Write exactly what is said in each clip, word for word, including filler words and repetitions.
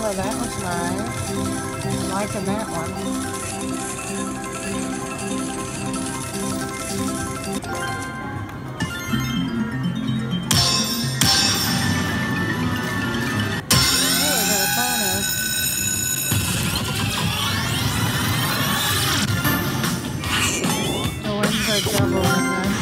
Oh, that was nice. I'm liking that one. Double in this.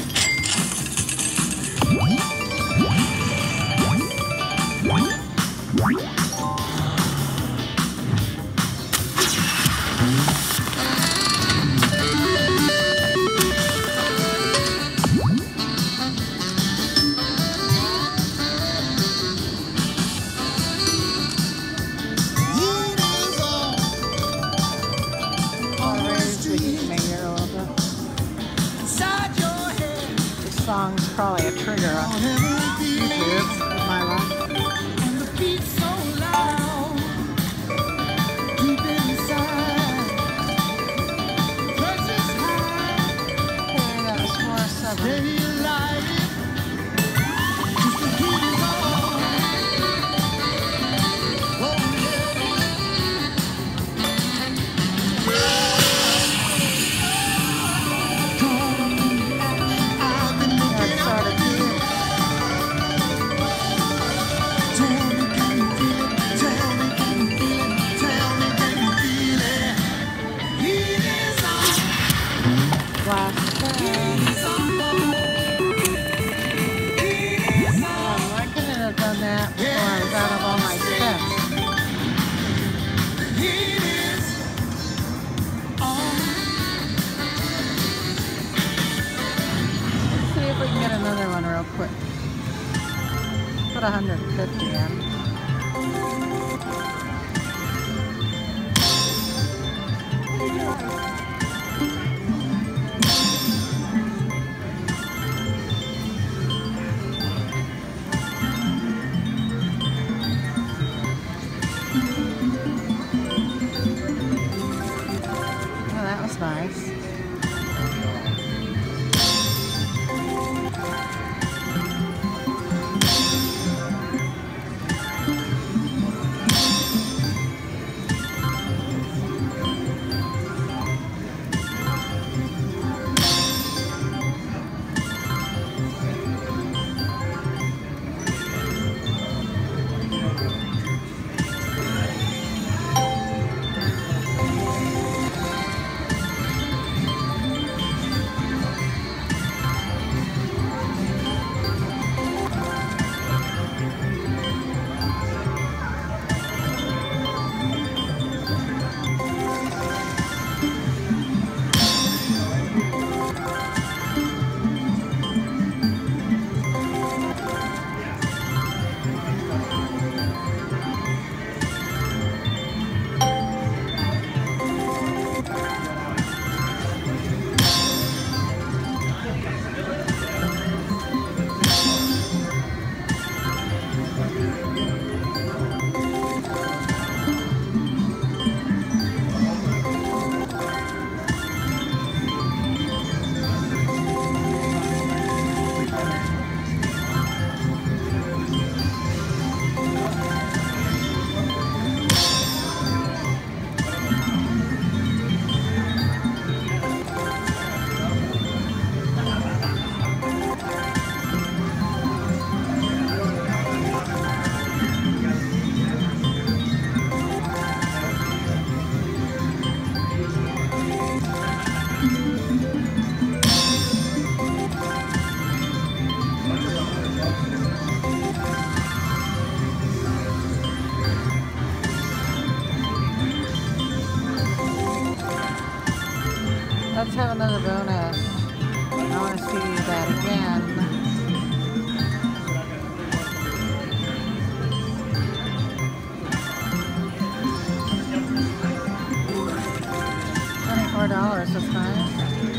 Song's probably a trigger on YouTube with my life. And the beat's so loud, deep inside. Precious high. Okay, that was four seven. Maybe you like it. Just the heat is on. Oh, another one real quick. Put one hundred fifty in. Oh, that was nice. Let's have another bonus. I want to see that again. twenty-four dollars, that's nice.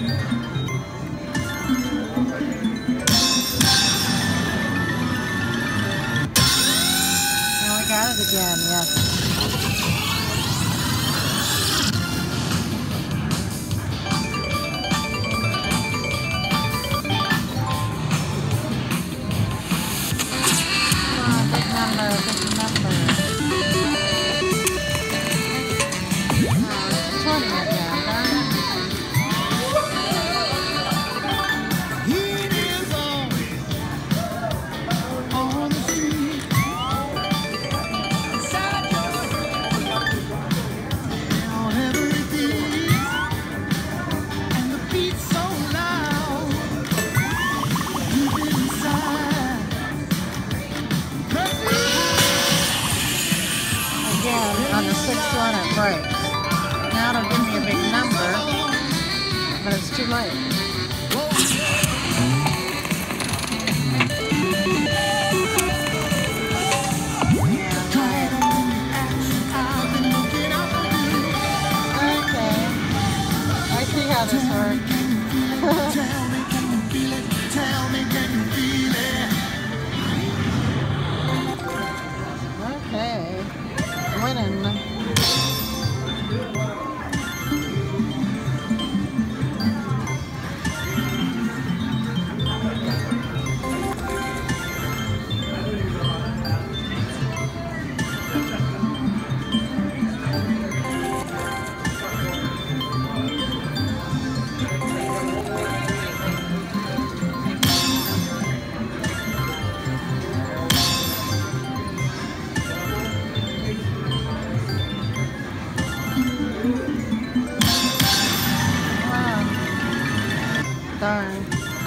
And we got it again, yes. Number, big number. again on the sixth one it breaks. Now it'll give me a big number, but it's too late. How this works. Okay, winning. Darn.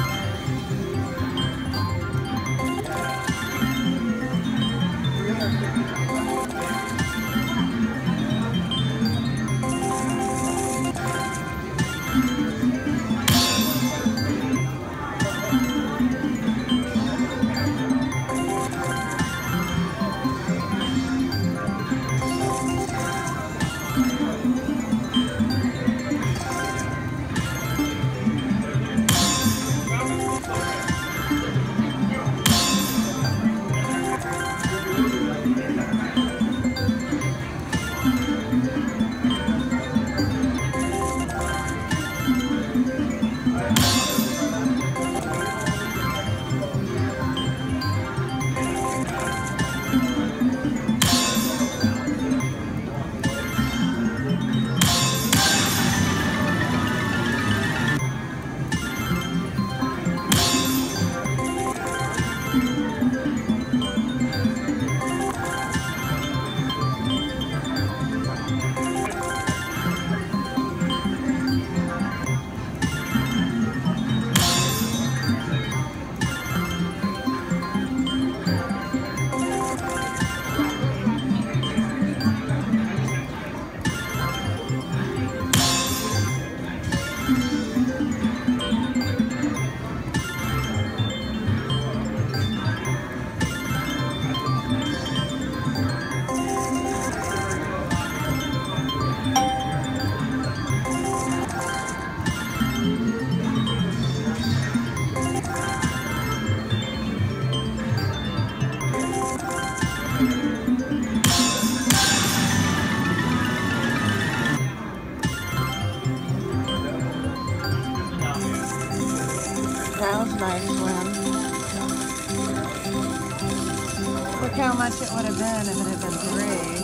That was a nice win. Look how much it would have been if it had been three.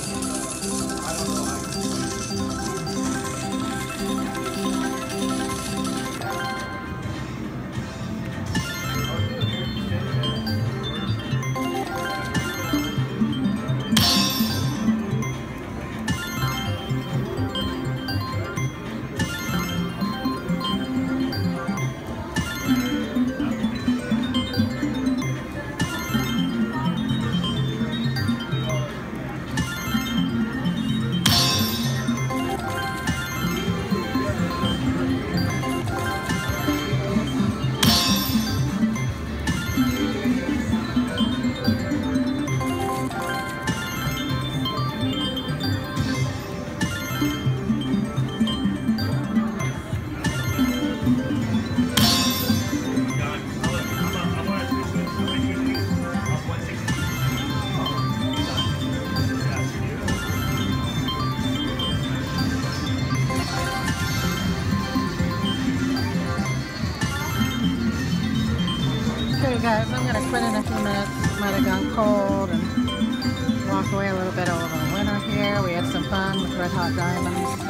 Okay guys, I'm going to quit in a few minutes. Might have gone cold and walk away a little bit over the winter here. We had some fun with Red Hot Diamonds.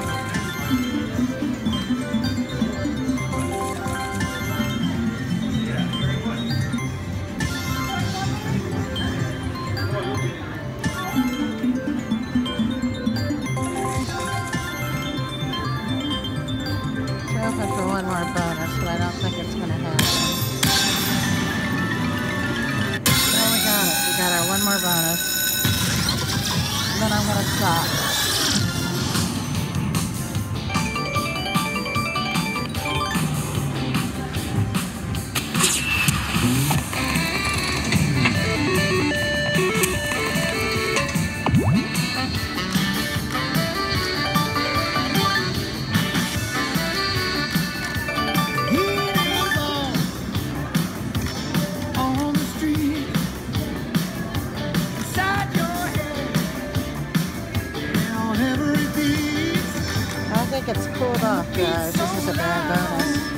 Hoping for one more bonus, but I don't think it's going to happen. Well, we got it. We got our one more bonus. and then I'm gonna stop. I think it's cooled off, guys. This is a bad bonus.